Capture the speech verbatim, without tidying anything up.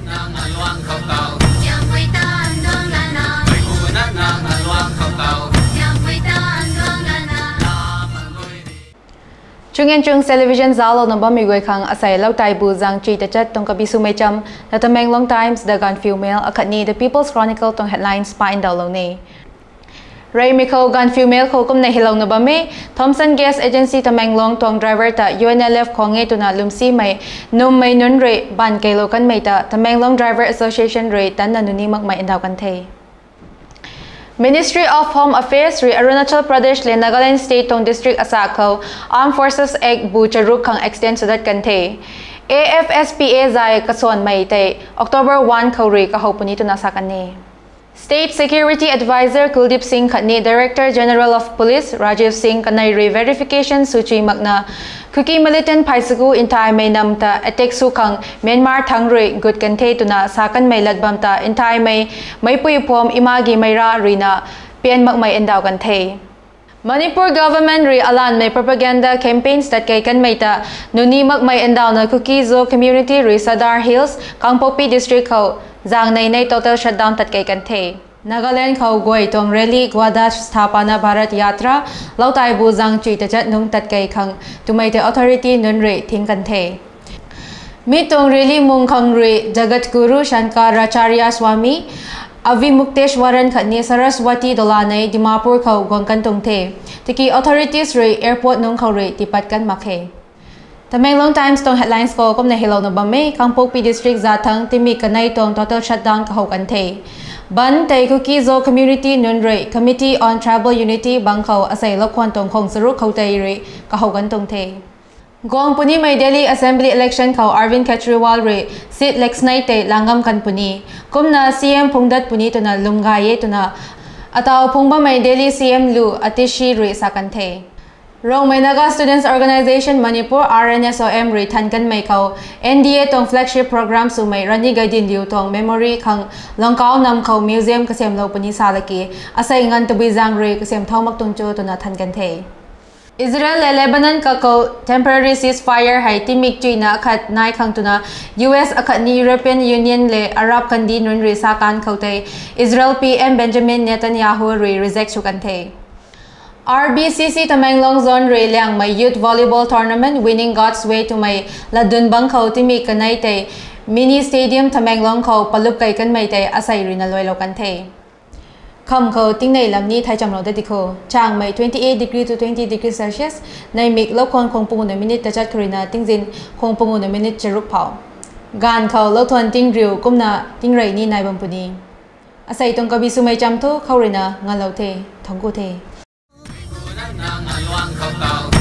Chungen chung television zalo na ba migoi khang asai lau tai bu jang chi ta chat tong kabi sumai cham na Tamenglong Times the GAANPHIU mail akhatni the People's Chronicle tong headlines pa in dawlo ni Ray Mikho GAANPHIU mail kho kum na hilaw na ba me Thomson Gas Agency Tamenglong tong driver ta U N L F khonge tu na lumsi mai num mai nun re ban kelo kan mai ta Tamenglong Driver Association re tan na nuni mak mai indaw kan the Ministry of Home Affairs re Arunachal Pradesh le Nagaland State tong District Asakho Armed Forces Ek bu charuk khang extend sudat kan the A F S P A zai kason mai te October first khori ka hopuni tu na sakani State Security Advisor Kuldeep Singh Khatni Director General of Police Rajiv Singh kanai re verification suchi magna Kuki militant Paisagu in Thai may namta attack sukang Myanmar thangre good kante tuna sakan may ladbamta in Thai may may puyupom imagi may ra rina pian mag may endaw kante Manipur government re alan may propaganda campaigns that kay kan may ta nuni mag may endaw na Kuki Zo community re Sadar Hills Kangpopi district ho zang nay nay total shutdown tat kay kante Nagaland khau goi tong rally gwada sthapana Bharat Yatra lautai bu jang chi ta chat nung tat kai khang tumai te authority nun re thing kan the mi tong rally mung khang re Jagat Guru Shankaracharya Swami Avi Mukteshwaran Khatni Saraswati Dolanai Dimapur khau gong kan tong the tiki authorities re airport nung khau re tipat kan makhe Tamenglong Times tong headlines ko kom na hilaw na ba me Kangpopi district zathang timi kanai tong total shutdown ka ho kan the Ban tay Kuki Zo community nun re Committee on Tribal Unity bangkhaw asai lokwan tong khong saru khautai re kahogan tong the Gong puni may Delhi Assembly election khaw Arvind Kejriwal re sit lexnai te langam kan puni kumna C M phungdat puni tuna lumgaye tuna ataw phungba may Delhi C M Lu Atishi re sakan the Rong may Naga Students Organization Manipur R N S O M re thankan may kaw N D A tong flagship program su may Rani Gaidin Liu tong memory khang longkaw nam kaw museum kasem lo pani salaki asay ngan tubi jang re kasem thawmak tungcho to na thankan the Israel le Lebanon ka kaw temporary ceasefire hai timik chui na khat nai khang tuna U S akhat ni European Union le Arab kandi nun re sakan khawte Israel P M Benjamin Netanyahu re reject chukan the R B C C Tamenglong Zone re liang may youth volleyball tournament winning God's way to may ladun bang khau timi kanai te mini stadium Tamenglong khau palup kai kan mai te asai rin aloi lo kan the kham khau ting nei lam ni thai cham lo de dikho chang mai twenty-eight degree to twenty degree Celsius nai mik lo khon khong pu na minute ta chat khrina ting jin khong pu na minute cheruk phau gan khau lo thon ting riu kumna ting rei ni nai bam puni asai tong kabi sumai cham tho khau rina ngalo the thongku the Nang alwang kau kau